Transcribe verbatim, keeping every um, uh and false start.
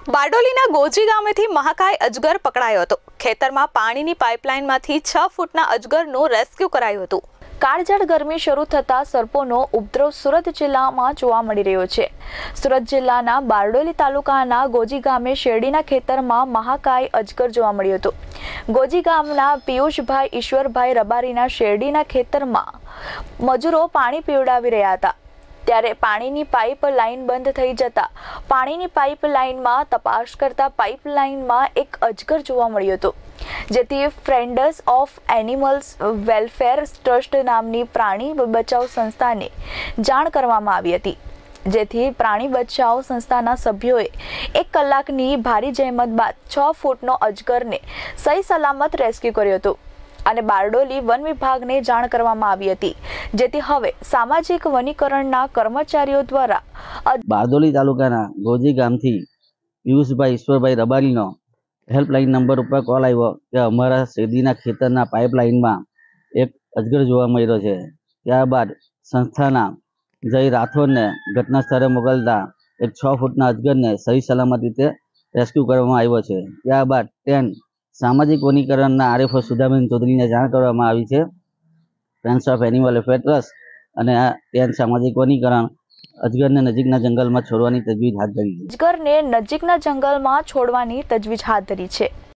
બારડોલીના ગોજી ગામેથી મહાકાય અજગર પકડાયો હતો। ખેતરમાં પાણીની પાઇપલાઇનમાંથી છ ફૂટના અજગરનું રેસ્ક્યુ કરાયું હતું। કાળઝાળ ગરમી શરૂ થતા સર્પોનો ઉપદ્રવ સુરત જિલ્લામાં જોવા મળી રહ્યો છે। સુરત જિલ્લાના બારડોલી તાલુકાના ગોજી ગામે શેરડીના ખેતરમાં મહાકાય અજગર જોવા મળ્યો હતો। ગોજી ગામના પિયુષભાઈ ઈશ્વરભાઈ રબારીના શેરડીના ખેતરમાં મજૂરો પાણી પીવડાવી રહ્યા હતા ત્યારે પાણીની પાઇપ લાઇન બંધ થઈ જતા પાણીની પાઇપ લાઇનમાં તપાસ કરતા પાઇપ લાઇનમાં એક અજગર જોવા મળ્યો હતો, જેથી friends of animals welfare trust નામની પ્રાણી બચાવ સંસ્થાને જાણ કરવામાં આવી હતી, જેથી પ્રાણી બચાવ સંસ્થાના સભ્યોએ એક કલાકની ભારી જહેમત બાદ છ ફૂટનો અજગરને સહી સલામત રેસ્ક્યુ કર્યો હતો અને બારડોલી વન વિભાગને જાણ કરવામાં આવી હતી, જેથી હવે સામાજિક વનીકરણના કર્મચારીઓ દ્વારા બારડોલી તાલુકાના ગોજી ગામથી પિયુષભાઈ ઈશ્વરભાઈ રબારીનો હેલ્પલાઇન નંબર ઉપર કોલ આવ્યો કે અમારા શેરડીના ખેતરના પાઇપલાઇનમાં એક અજગર જોવા મળ્યો છે। ત્યારબાદ સંસ્થાના જય રાઠોડને ઘટના સ્થળે મોકલતા એક છ ફૂટના અજગરને સહી સલામત રીતે રેસ્ક્યુ કરવામાં આવ્યો છે। ત્યારબાદ ટેન સામાજિક વનીકરણના આરએફઓ સુધાબેન ચૌધરીને જાણ કરવામાં આવી છે। Friends of animal welfare trust અને આ ટેન સામાજિક વનીકરણ અજગરને નજીકના જંગલમાં છોડવાની તજવીજ હાથ ધરી છે। અજગરને નજીકના જંગલમાં છોડવાની તજવીજ હાથ ધરી છે।